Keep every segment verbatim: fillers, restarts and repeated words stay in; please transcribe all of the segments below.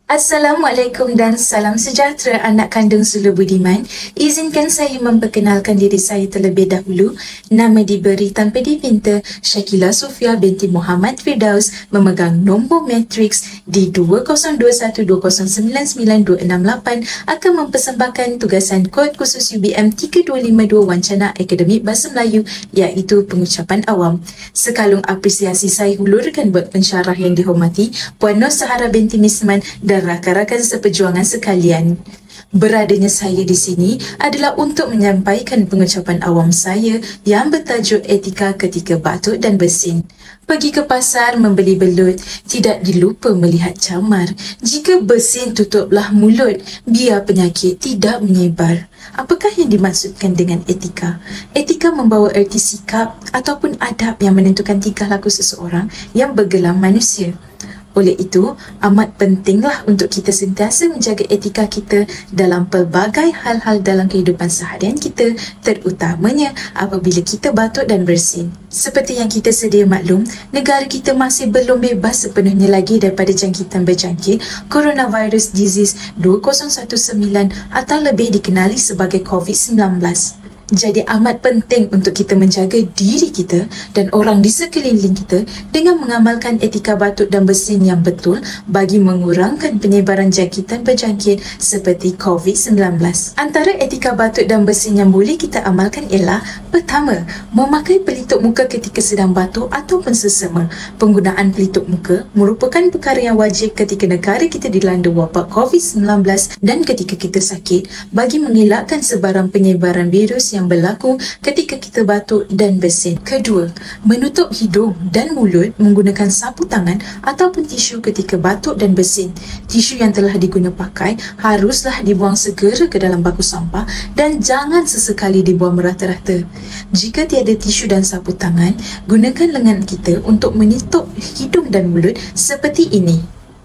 Assalamualaikum dan salam sejahtera anak kandung Sulu Budiman. Izinkan saya memperkenalkan diri saya terlebih dahulu. Nama diberi tanpa dipinta, Syakila Sofia binti Muhammad Firdaus, memegang nombor matriks di dua kosong dua satu dua kosong sembilan sembilan dua enam lapan, akan mempersembahkan tugasan kod khusus U B M tiga dua lima dua Wancana Akademik Bahasa Melayu, iaitu pengucapan awam. Sekalung apresiasi saya hulurkan buat pensyarah yang dihormati Puan Nur Sahara binti Misman dan rakan-rakan seperjuangan sekalian. Beradanya saya di sini adalah untuk menyampaikan pengucapan awam saya yang bertajuk etika ketika batuk dan bersin. Pergi ke pasar membeli belut, tidak dilupa melihat camar. Jika bersin, tutuplah mulut, biar penyakit tidak menyebar. Apakah yang dimaksudkan dengan etika? Etika membawa erti sikap ataupun adab yang menentukan tingkah laku seseorang yang bergelar manusia. Oleh itu, amat pentinglah untuk kita sentiasa menjaga etika kita dalam pelbagai hal-hal dalam kehidupan seharian kita, terutamanya apabila kita batuk dan bersin. Seperti yang kita sedia maklum, negara kita masih belum bebas sepenuhnya lagi daripada jangkitan berjangkit Coronavirus Disease dua kosong satu sembilan atau lebih dikenali sebagai COVID sembilan belas. Jadi amat penting untuk kita menjaga diri kita dan orang di sekeliling kita dengan mengamalkan etika batuk dan bersin yang betul bagi mengurangkan penyebaran jangkitan berjangkit seperti COVID sembilan belas. Antara etika batuk dan bersin yang boleh kita amalkan ialah: pertama, memakai pelitup muka ketika sedang batuk ataupun sesama. Penggunaan pelitup muka merupakan perkara yang wajib ketika negara kita dilanda wabak COVID sembilan belas dan ketika kita sakit, bagi mengelakkan sebarang penyebaran virus yang yang berlaku ketika kita batuk dan bersin. Kedua, menutup hidung dan mulut menggunakan sapu tangan ataupun tisu ketika batuk dan bersin. Tisu yang telah diguna pakai haruslah dibuang segera ke dalam baku sampah dan jangan sesekali dibuang merata-rata. Jika tiada tisu dan sapu tangan, gunakan lengan kita untuk menutup hidung dan mulut seperti ini.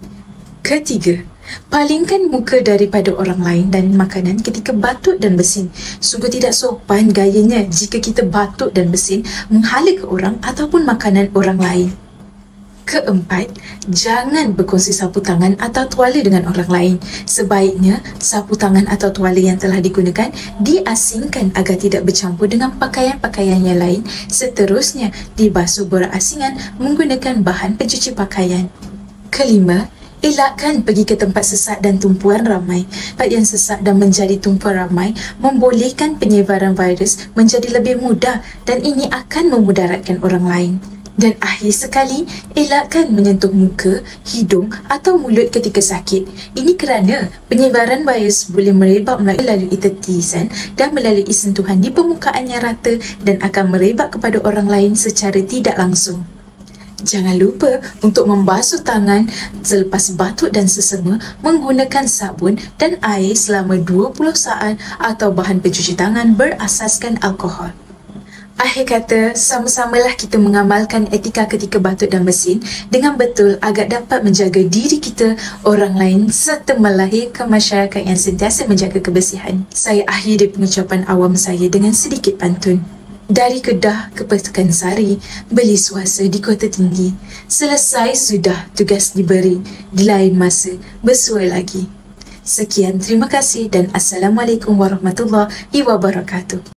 Ketiga, palingkan muka daripada orang lain dan makanan ketika batuk dan bersin. Sungguh tidak sopan gayanya jika kita batuk dan bersin menghala ke orang ataupun makanan orang lain. Keempat, jangan berkongsi sapu tangan atau tuala dengan orang lain. Sebaiknya sapu tangan atau tuala yang telah digunakan diasingkan agar tidak bercampur dengan pakaian-pakaian yang lain. Seterusnya, dibasuh berasingan menggunakan bahan pencuci pakaian. Kelima, elakkan pergi ke tempat sesak dan tumpuan ramai. Tempat yang sesak dan menjadi tumpuan ramai membolehkan penyebaran virus menjadi lebih mudah dan ini akan memudaratkan orang lain. Dan akhir sekali, elakkan menyentuh muka, hidung atau mulut ketika sakit. Ini kerana penyebaran virus boleh merebak melalui tetisan dan melalui sentuhan di permukaan yang rata dan akan merebak kepada orang lain secara tidak langsung. Jangan lupa untuk membasuh tangan selepas batuk dan sesama menggunakan sabun dan air selama dua puluh saat atau bahan pencuci tangan berasaskan alkohol. Akhir kata, sama-samalah kita mengamalkan etika ketika batuk dan bersin dengan betul agar dapat menjaga diri kita, orang lain serta melahirkan masyarakat yang sentiasa menjaga kebersihan. Saya akhiri pengucapan awam saya dengan sedikit pantun. Dari Kedah ke Pekansari, beli suasa di Kota Tinggi. Selesai sudah tugas diberi, di lain masa bersua lagi. Sekian, terima kasih dan Assalamualaikum warahmatullahi wabarakatuh.